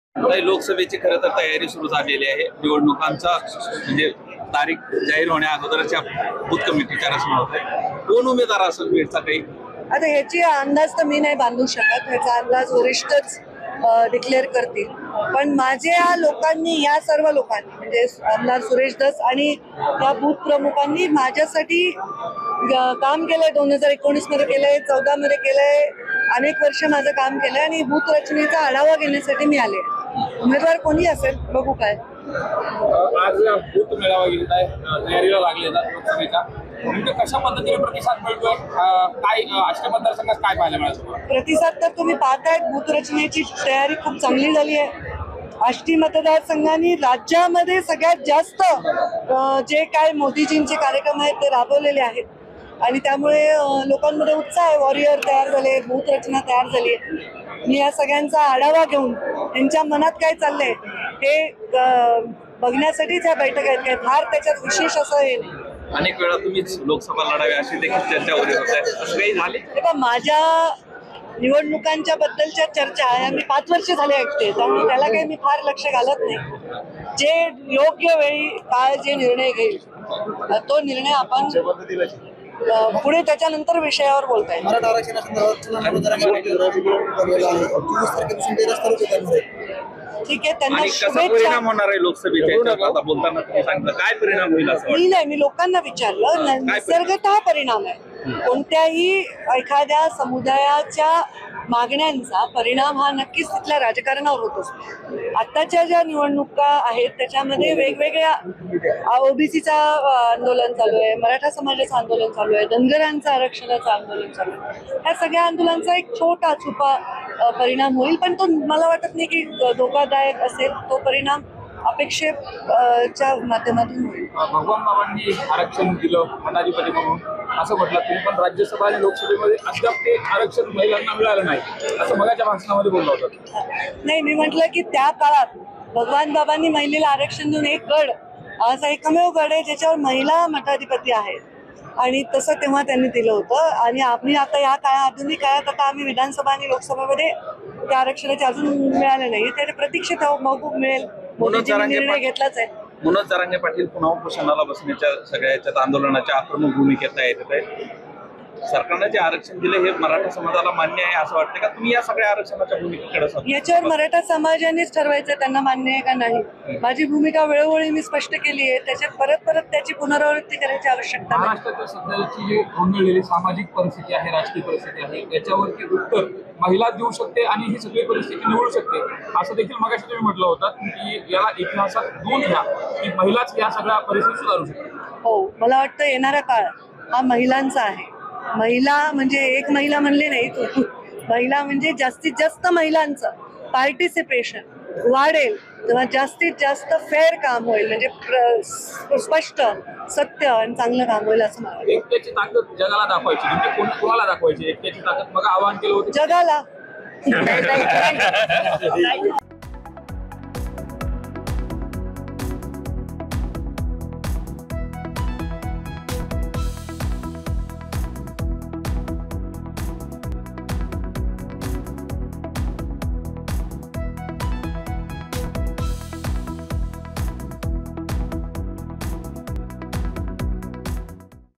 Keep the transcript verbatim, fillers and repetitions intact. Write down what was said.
काही लोकसभेची खरं तर तयारी सुरू झालेली आहे। निवडणुकांचा म्हणजे तारीख जाहीर होण्या अगोदरच्या बूथ कमिटीच्या रचना होत आहे। कोण उमेदवार असेल बीडचा काही आता ह्याची अंदाज तर मी नाही बांधू शकत, ह्याचा अंदाज वरिष्ठच डिक्लेअर करतील। पण माझे या लोकांनी, या सर्व लोकांनी म्हणजे आमदार सुरेश धस आणि या बूथ प्रमुखांनी माझ्यासाठी काम केलंय। दोन हजार एकोणीस मध्ये केलंय, चौदा मध्ये केलंय, अनेक वर्ष माझं काम केलंय आणि बूथ रचनेचा आढावा घेण्यासाठी मी आले। उमेदवार कोणी असेल बघू काय। आज बूथ मेळावा घेत आहे, तयारीला लागले लोकसभेचा म्हणजे कशा पद्धतीने प्रतिसाद मिळतोय, काय आष्टी मतदारसंघात काय पाहायला मिळालं? प्रतिसाद तर तुम्ही पाहतायत, बूथ रचनेची तयारी खूप चांगली झाली आहे। आष्टी मतदारसंघाने राज्यामध्ये सगळ्यात जास्त जे काय मोदीजींचे कार्यक्रम आहेत ते राबवलेले आहेत आणि त्यामुळे लोकांमध्ये उत्साह आहे। वॉरियर तयार झाले, बूथ रचना तयार झाली आहे। मी या सगळ्यांचा आढावा घेऊन त्यांच्या मनात काय चाललंय हे बघण्यासाठीच ह्या बैठक आहेत। काय फार त्याच्यात विशेष असं हे नाही। अनेक वेळा तुम्हीच लोकसभा लढावी अशी देखील चर्चा होत आहे, असं काही झाले? तेव्हा माझ्या निवडणुकांच्या बद्दलच्या चर्चा आहे, मी पाच वर्ष झाले ऐकते, त्यामुळे त्याला काही मी फार लक्ष घालत नाही। जे योग्य वेळी काय जे निर्णय घेईल तो निर्णय आपण पुढे त्याच्यानंतर विषयावर बोलता येईल। मराठा ठीक आहे, त्यांना आणि कसा शुभेच्छा। परिणाम होणार आहे लोकसभेच्या याच्यात? आता बोलताना तुम्ही सांगता काय परिणाम होईल असं मी नाही, मी लोकांना विचारलं। निसर्गतः परिणाम आहे। कोणत्याही एखाद्या समुदायाच्या मागण्यांचा परिणाम हा नक्कीच तिथल्या राजकारणावर होत असतो। आत्ताच्या ज्या निवडणुका आहेत त्याच्यामध्ये वेगवेगळ्या ओबीसीचा आंदोलन चालू आहे, मराठा समाजाचं आंदोलन चालू आहे, धनगरांचं आरक्षणाचं आंदोलन चालू आहे। ह्या सगळ्या आंदोलनांचा एक छोटा छुपा परिणाम होईल, पण तो मला वाटत नाही की धोकादायक असेल। तो परिणाम अपेक्षेच्या माध्यमातून होईल। भगवान बाबांनी आरक्षण दिलं मताधिपती म्हणून असं म्हटलं, तरी पण राज्यसभा आणि लोकसभेमध्ये अद्याप ते आरक्षण महिलांना मिळालं नाही असं मगाच्या भाषणामध्ये बोललं होतं। नाही, मी म्हटलं की त्या काळात भगवान बाबांनी महिलेला आरक्षण देऊन एक गड, असा एकमेव गड आहे ज्याच्यावर महिला मठाधिपती आहेत आणि तसं तेव्हा त्यांनी दिलं होतं। आणि आम्ही आता या काळात, आधुनिक काळात आता आम्ही विधानसभा आणि लोकसभेमध्ये त्या आरक्षणाचे अजून मिळाले नाही, त्याच्या प्रतीक्षेत आहोत, मिळेल। मोदीजींनी निर्णय घेतलाच आहे। मनोज जरांगे पाटील पुन्हा उपोषणाला बसण्याच्या सगळ्या याच्यात आंदोलनाच्या आक्रमक भूमिकेत येत आहे। सरकारने जे आरक्षण दिले हे मराठा समाजाला मान्य आहे असं वाटतं का? तुम्ही या सगळ्या आरक्षणाच्या भूमिकेकडे याच्यावर मराठा समाजानेच ठरवायचं त्यांना मान्य आहे का नाही। माझी भूमिका वेळोवेळी मी स्पष्ट केली आहे, त्याच्यात परत परत त्याची पुनरावृत्ती करायची आवश्यकता नाही। महाराष्ट्रातील सध्याची जी गोंधळलेली सामाजिक परिस्थिती आहे, राजकीय परिस्थिती आहे, याच्यावरती उत्तर महिला देऊ शकते आणि ही सगळी परिस्थिती निवडू शकते असं देखील मगाशी तुम्ही म्हटलं होतं की याला इतिहासात नोंद घ्या की महिलाच या सगळ्या परिस्थिती सुधारू शकते। हो, मला वाटतं येणारा काळ हा महिलांचा आहे। महिला म्हणजे एक महिला म्हणले नाही, महिला म्हणजे जास्तीत जास्त महिलांचं पार्टिसिपेशन वाढेल तेव्हा जास्तीत जास्त फेअर काम होईल, म्हणजे स्पष्ट, सत्य आणि चांगलं काम होईल असं मला वाटतं। एकट्याची ताकद जगाला दाखवायची, म्हणजे कोण कोणाला दाखवायची एकट्याची ताकद? मग आवाहन केलं होतं जगाला।